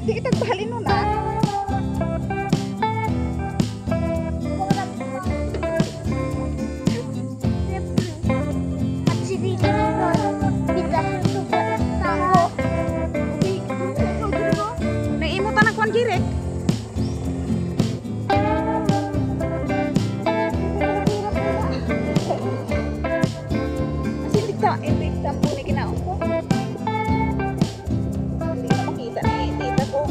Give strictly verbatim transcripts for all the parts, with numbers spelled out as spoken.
Di kita bahalin nun ah. Naimutan ang kwan girek. Asin dikta, eh, dikta po na kinaon ko. Hindi na makita ni tita ko.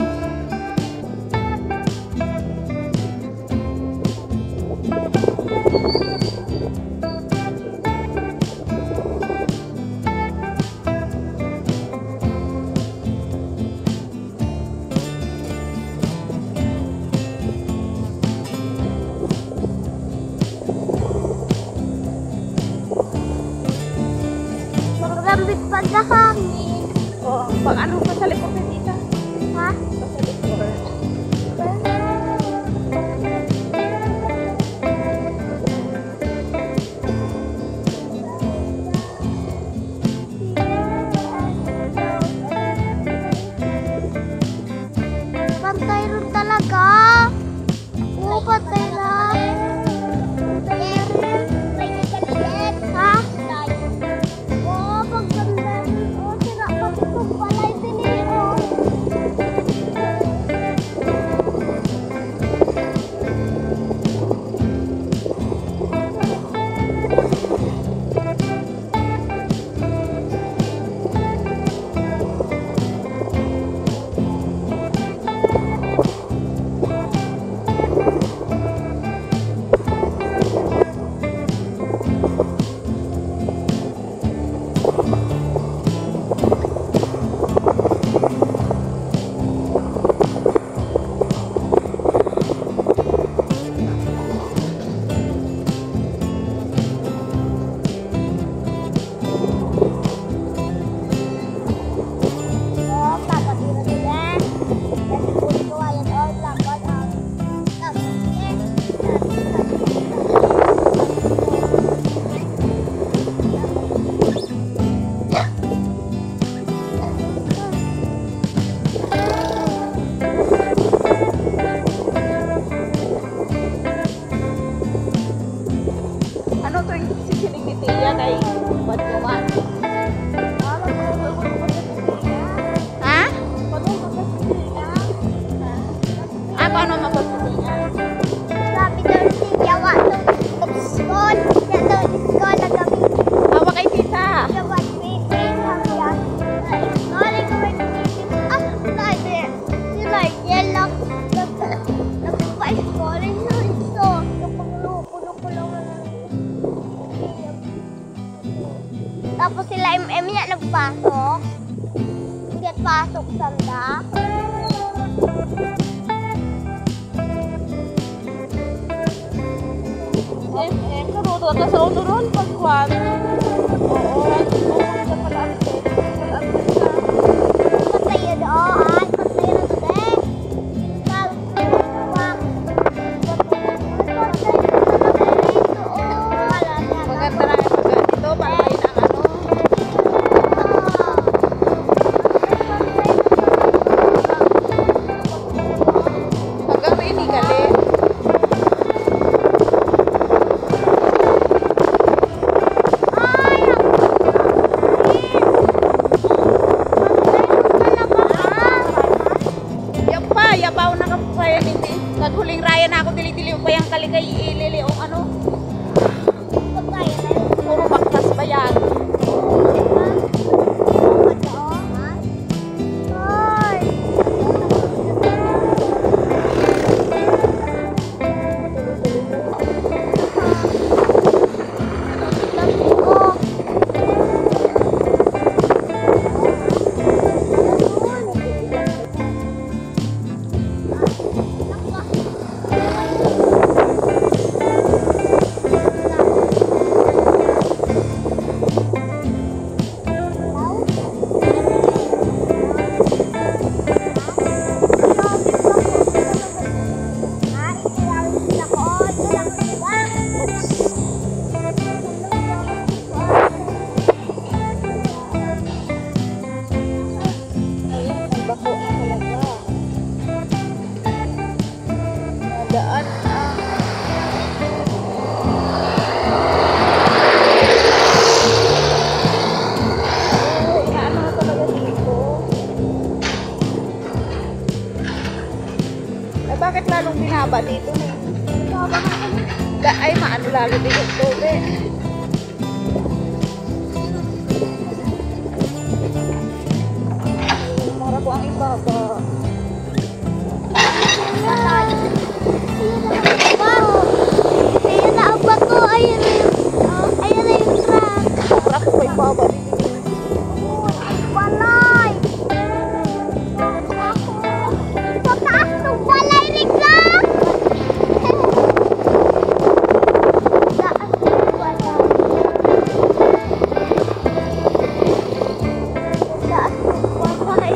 Maglambit pa na hangin. Oh, pag ano pa sa likod ni tita? Ha? Pa sa likod. Pantay rin talaga. Oo, pantay lang. Ha? Oo, pagkanda. Oo, sira pa itong palay din eh. Oo. Oo, papatira nila. Kasi kung ko ayan, oo, lakad ang tapos eh. Ano to yung sisiling ni Tia kay Bad Kuman? Ha? Ah, paano mapagpapinga? Sabi daw si Yawa daw school. Yan daw school na kami. Hawa kay tita. Yawa speaking. Sabi yan. Nalay ko may speaking. Ah, sabi. Sila yellow. Nagpa-school. Ito. Kapag-luko-luko lang na. Tapos sila M M niya nagpasok. Hindi pasok sanda. Eh, eh, karuto ka sa unuron pagkuhan. Oo, oo, sa pala ang Patay doon. Patay na doon. maganda na yung pagka dito, pantay ng ano. Hanggang may inigalin. Ay, Lalo din yung tubig. Mara ko ang ibaba. Ayan na ang bato. Ayan na yung, ayan na yung truck. Mara ko yung ibaba. Balay! Sa taas ng balay ni Jack! Taas ng balay. Taas ng balay.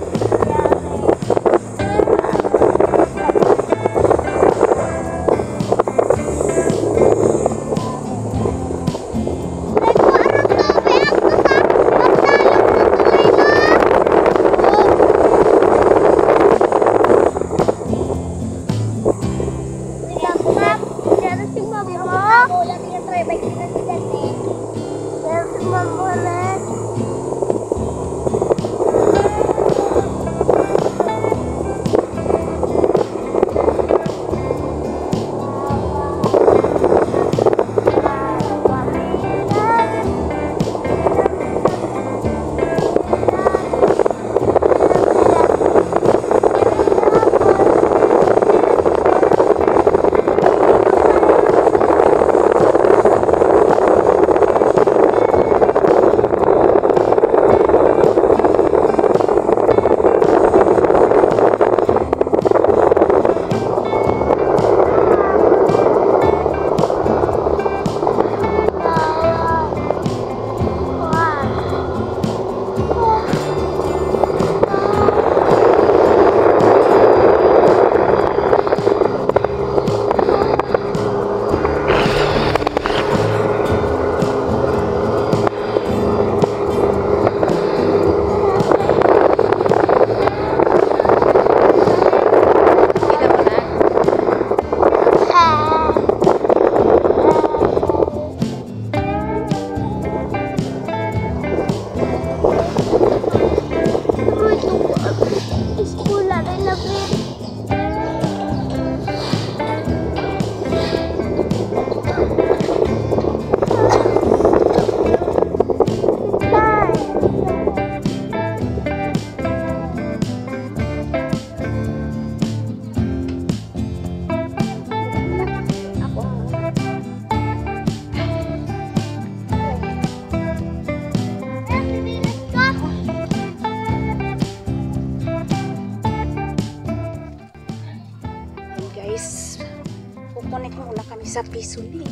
Kukunik muna kami sa Pisonet.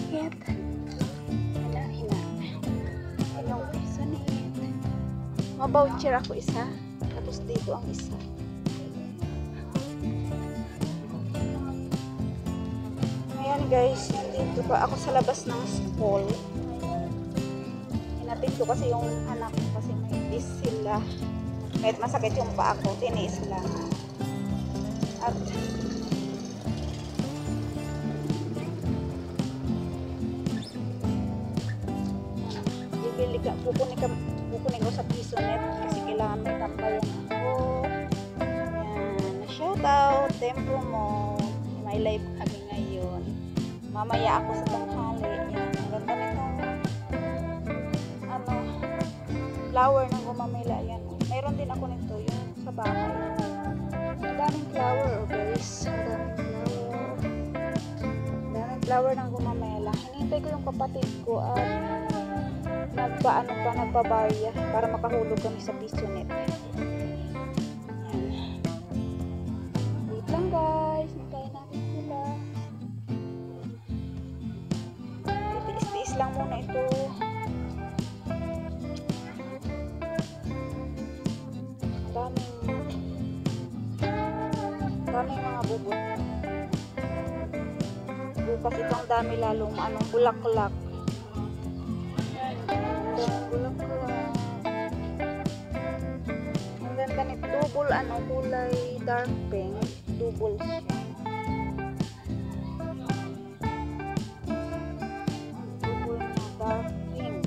Hina, hina. Yung Pisonet. Maboucher ako isa. Tapos dito ang isa. Ayan guys, dito pa ako sa labas ng school. Hinatid ko kasi yung anak ko kasi may dis sila. Kahit masakit yung paa ko, tiniis lang. At bibili ka, kukunin ka, kukunin ko sa Pisonet kasi kailangan may tambayan ako. Yan, shout out, tempo mo, my life kami ngayon. Mamaya ako sa tanghali. Yan, ang ganda nitong ano, flower ng gumamela. Yan, mayroon din ako nito yung sa bahay. Ang daming flower, guys. Ang daming flower. Ang daming flower ng gumamela. Hinihintay ko yung kapatid ko at nagpaano pa, nagpabarya para makahulog kami sa Pisonet. Yan. Wait lang guys, hintayin natin sila. Titiis-tiis lang muna ito. Daming daming mga bubot. Bukas itong dami lalong anong bulaklak. Bulaklak. Ang ganda nito. Double ano, kulay dark pink. Double siya. Double na dark pink.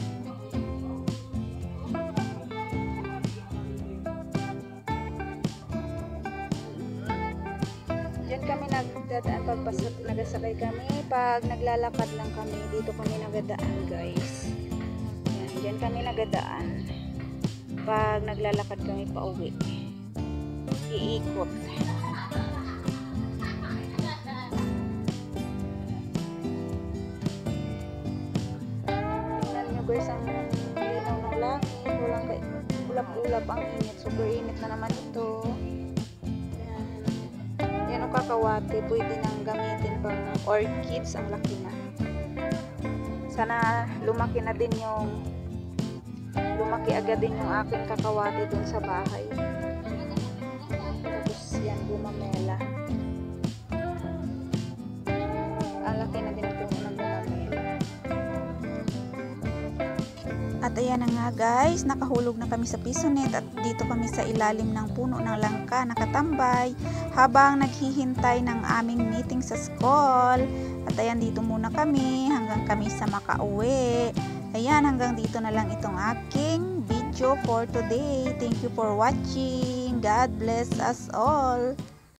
Diyan kami nagdala nagadaan pag pasok, nagasakay kami. Pag naglalakad lang kami, dito kami nagadaan guys. Yan, dyan kami nagadaan. Pag naglalakad kami pa uwi. Iikot. Tingnan nyo guys ang linaw ng langit. Walang kay ulap-ulap ang init. Super init na naman ito. Yan. Yan ang kakawati. Pwede nang gamitin pang orchids. Ang laki na. Sana lumaki na din yung lumaki agad din yung aking kakawati dun sa bahay. Tapos yan, gumamela. Ang laki na din po ng gumamela. At ayan na nga guys, nakahulog na kami sa pisonet at dito kami sa ilalim ng puno ng langka nakatambay habang naghihintay ng aming meeting sa school. At ayan, dito muna kami hanggang kami sa makauwi. Ayan, hanggang dito na lang itong aking video for today. Thank you for watching. God bless us all.